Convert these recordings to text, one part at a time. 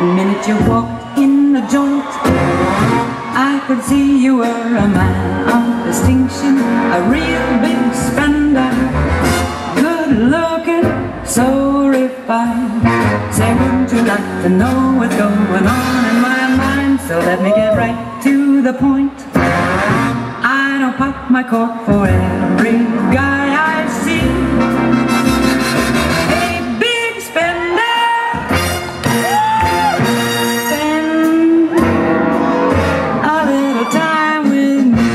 minute you walked in the joint, I could see you were a man of distinction, a real big spender, good looking, so refined. Say, wouldn't you like to know what's going on in my mind? So let me get right to the point. I don't pop my cork for every guy I see. A big spender, spend a little time with me.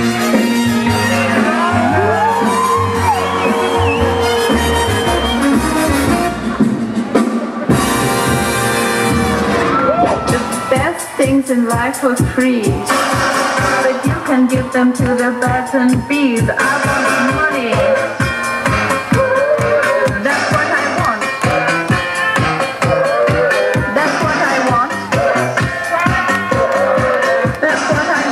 The best things in life are free, but you can give them to the birds and bees. I want money. That's what I want. That's what I want. That's what I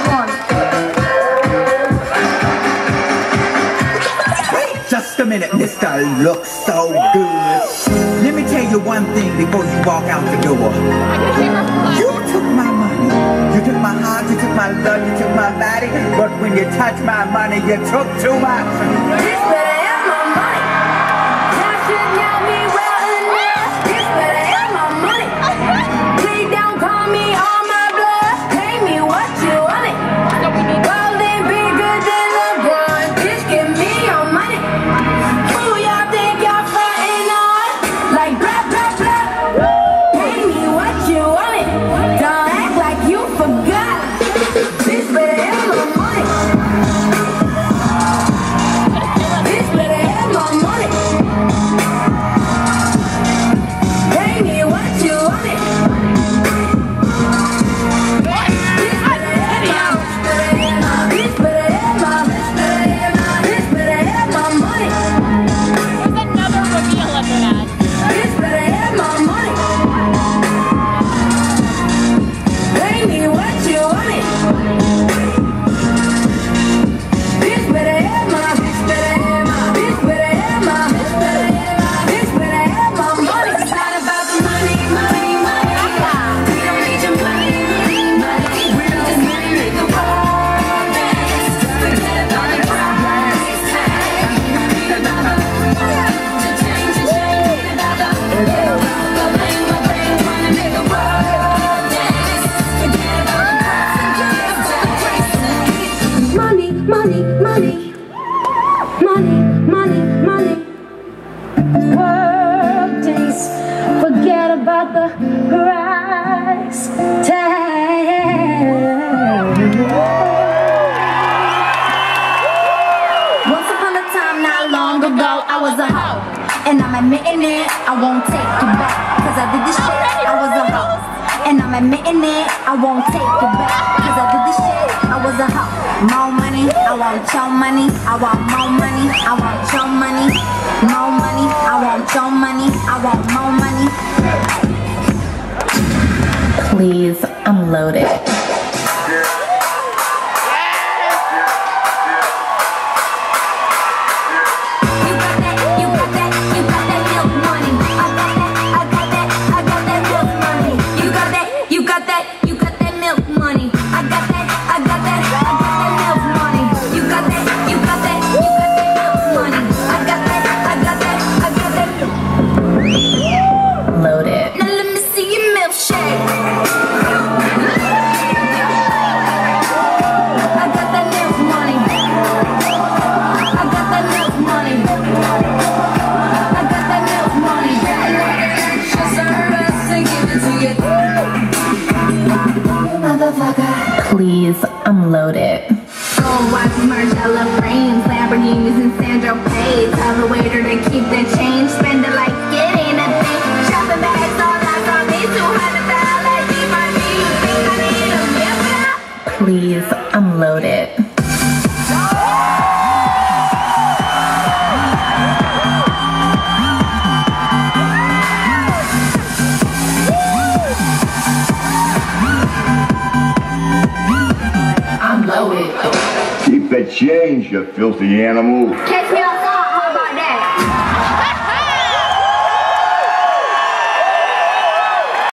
want. Wait just a minute, Mr. Looks so good. Let me tell you one thing before you walk out the door. You took my money. You took my heart, you took my love, you took my body. But when you touch my money, you took too much. This better have my money. That should know me well enough. This better have my money. Please don't call me on my bluff. Pay me what you want it. Gold ain't bigger than LeBron. Just give me your money. Who y'all think y'all frontin' on? Like blah, blah, blah. Pay me what you want it. Don't act like you forgot. This better have my money. This better have my money. Pay me what you want it. This better have my, this better have my, this better have my money. There's another reveal under that. This better have my money. Pay me what you want it. This better have my, this better have my, this better have my, this better have my, this better have my money. It's not about the money, money, money. We don't need your money, money, money. We just money make the world dance. Forget about the price tag. Forget about the change, forget about the bling, wanna make the world dance. Forget about the price tag. Money, money, money. Money, money, money. World days. Forget about the price tag. Once upon a time, not long ago, I was a hoe. And I'm admitting it, I won't take it back. Cause I did this shit, I was a hoe. And I'm admitting it, I won't take it back. Cause I did this shit, I was a hoe. More money, I want your money. I want more money, I want your money. More money, I want your money. I want more money. Please, I'm loaded. Loaded. Now let me see your milkshake. I got that milk money. I got that milk money. I got that milk money. Extra service to give it to you. Motherfucker. Please, I'm loaded. Gold watches, Margiela frames, Lamborghinis and Sandro Pays. Tell the waiter to keep the change. Spend it like it ain't a thing. Shopping bags, all eyes on me. $200. Keep my feet. You think I need a meal? Please, I'm loaded. I'm loaded. Keep the change, you filthy animal.